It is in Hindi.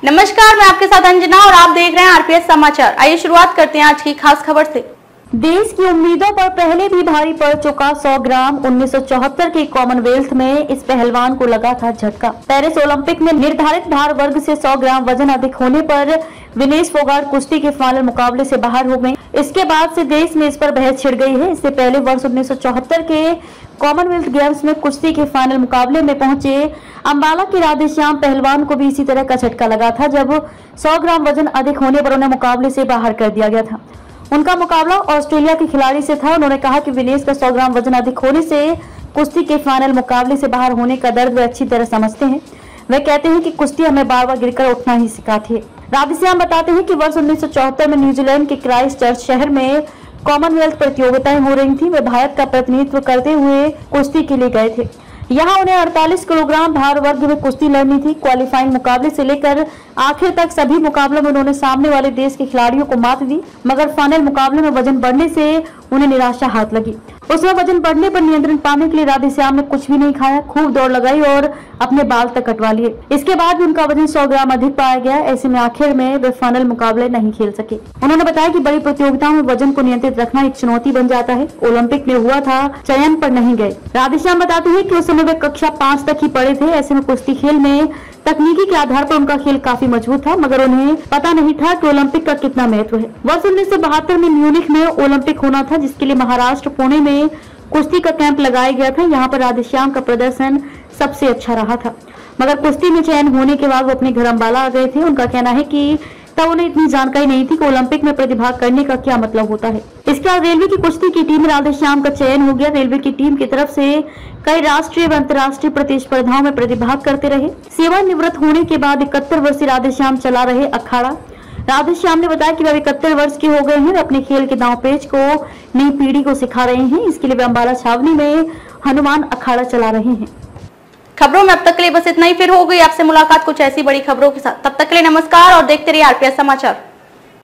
नमस्कार, मैं आपके साथ अंजना और आप देख रहे हैं आरपीएस समाचार। आइए शुरुआत करते हैं आज की खास खबर से। देश की उम्मीदों पर पहले भी भारी पड़ चुका 100 ग्राम 1974 के कॉमनवेल्थ में इस पहलवान को लगा था झटका। पेरिस ओलंपिक में निर्धारित भार वर्ग से 100 ग्राम वजन अधिक होने पर विनेश फोगाट कुश्ती के फाइनल मुकाबले से बाहर हो गयी। इसके बाद से देश में इस पर बहस छिड़ गई है। इससे पहले वर्ष 1974 के कॉमनवेल्थ गेम्स में कुश्ती के फाइनल मुकाबले में पहुंचे अंबाला के राधेश्याम पहलवान को भी इसी तरह का झटका लगा था, जब 100 ग्राम वजन अधिक होने पर उन्हें मुकाबले से बाहर कर दिया गया था। उनका मुकाबला ऑस्ट्रेलिया के खिलाड़ी से था। उन्होंने कहा कि विनेश का 100 ग्राम वजन अधिक होने से कुश्ती के फाइनल मुकाबले से बाहर होने का दर्द वे अच्छी तरह समझते हैं। वे कहते हैं कि कुश्ती हमें बार बार गिरकर उठना ही सिखाती है। राधेश्याम बताते हैं कि वर्ष 1974 में न्यूजीलैंड के क्राइस्टचर्च शहर में कॉमनवेल्थ प्रतियोगिताएं हो रही थी। वे भारत का प्रतिनिधित्व करते हुए कुश्ती के लिए गए थे। यहाँ उन्हें 48 किलोग्राम भार वर्ग में कुश्ती लड़नी थी। क्वालिफाइंग मुकाबले से लेकर आखिर तक सभी मुकाबलों में उन्होंने सामने वाले देश के खिलाड़ियों को मात दी, मगर फाइनल मुकाबले में वजन बढ़ने से उन्हें निराशा हाथ लगी। उसमें वजन बढ़ने पर नियंत्रण पाने के लिए राधेश्याम ने कुछ भी नहीं खाया, खूब दौड़ लगाई और अपने बाल तक कटवा लिए। इसके बाद भी उनका वजन 100 ग्राम अधिक पाया गया। ऐसे में आखिर में वे फाइनल मुकाबले नहीं खेल सके। उन्होंने बताया कि बड़ी प्रतियोगिताओं में वजन को नियंत्रित रखना एक चुनौती बन जाता है। ओलंपिक में हुआ था, चयन पर नहीं गए। राधेश्याम बताते हैं कि उस समय वे कक्षा 5 तक ही पढ़े थे। ऐसे में कुश्ती खेल में तकनीकी के आधार पर उनका खेल काफी मजबूत था, मगर उन्हें पता नहीं था कि ओलंपिक का कितना महत्व है। वर्ष 1972 में म्यूनिख में ओलंपिक होना था, जिसके लिए महाराष्ट्र पुणे में कुश्ती का कैंप लगाया गया था। यहाँ पर राधेश्याम का प्रदर्शन सबसे अच्छा रहा था, मगर कुश्ती में चयन होने के बाद वो अपने घर अंबाला आ गए थे। उनका कहना है कि तब उन्हें इतनी जानकारी नहीं थी कि ओलंपिक में प्रतिभाग करने का क्या मतलब होता है। इसके बाद रेलवे की कुश्ती की टीम में राधेश्याम का चयन हो गया। रेलवे की टीम की तरफ से कई राष्ट्रीय व अंतर्राष्ट्रीय प्रतिस्पर्धाओं में प्रतिभाग करते रहे। सेवानिवृत्त होने के बाद 71 वर्षीय राधेश्याम चला रहे अखाड़ा। राधेश्याम ने बताया कि वे 71 वर्ष के हो गए हैं। अपने खेल के दांवपेच को नई पीढ़ी को सिखा रहे हैं। इसके लिए वे अंबाला छावनी में हनुमान अखाड़ा चला रहे हैं। खबरों में अब तक के लिए बस इतना ही। फिर हो गई आपसे मुलाकात कुछ ऐसी बड़ी खबरों के साथ। तब तक के लिए नमस्कार और देखते रहिए आरपीएस समाचार।